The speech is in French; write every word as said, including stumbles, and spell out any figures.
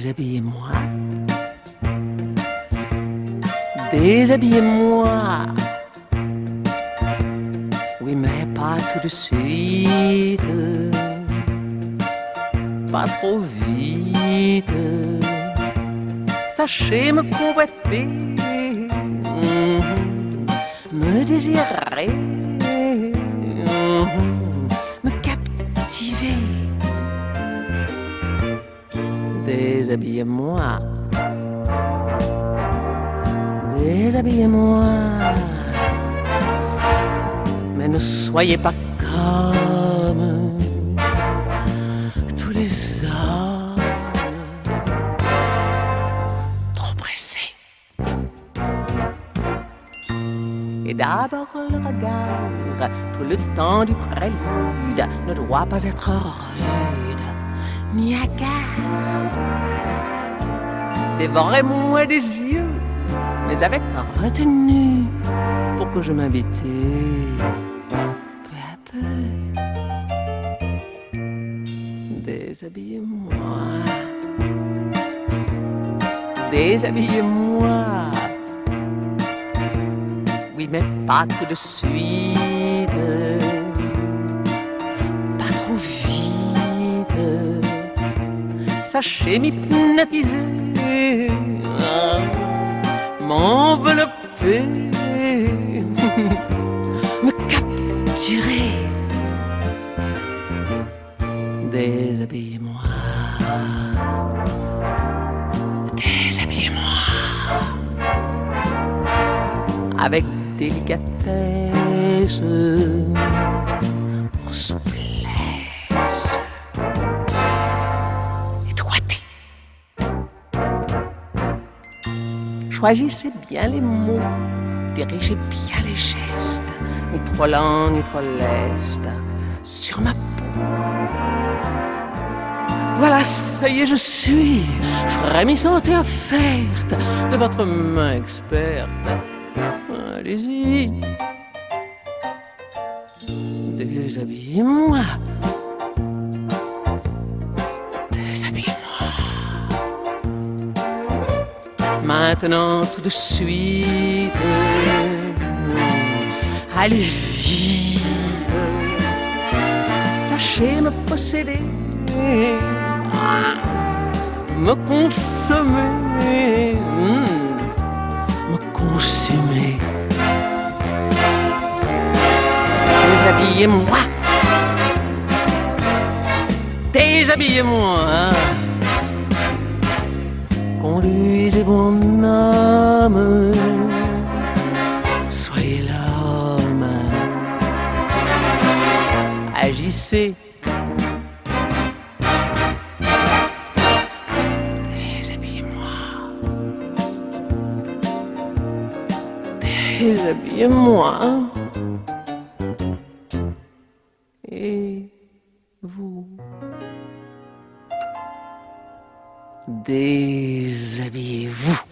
Déshabillez-moi. Déshabillez-moi. Oui, mais pas tout de suite. Pas trop vite. Sachez me convoiter, me désirer, me captiver. Déshabillez-moi. Déshabillez-moi. Mais ne soyez pas comme tous les hommes, trop pressés. Et d'abord le regard, tout le temps du prélude, ne doit pas être rude ni hagard. Dévorez-moi des yeux, mais avec retenue, pour que je m'habitue peu à peu. Déshabillez-moi. Déshabillez-moi. Oui, mais pas tout de suite. Pas trop vite. Sachez m'hypnotiser, m'envelopper, me capturer. Déshabillez-moi. Déshabillez-moi. Avec délicatesse, en souplesse et droité. Choisissez bien les mots, dirigez bien les gestes, ni trop lents ni trop lestes, sur ma peau. Voilà, ça y est, je suis frémissante et offerte de votre main experte. Allez-y, déshabillez-moi. Déshabillez-moi. Maintenant, tout de suite, allez vite. Sachez me posséder, me consommer, me consumer. Déshabillez-moi. Déshabillez-moi. Conduisez mon âme. Soyez l'homme. Agissez. Déshabillez-moi. Déshabillez-moi. Et vous, déshabillez-vous.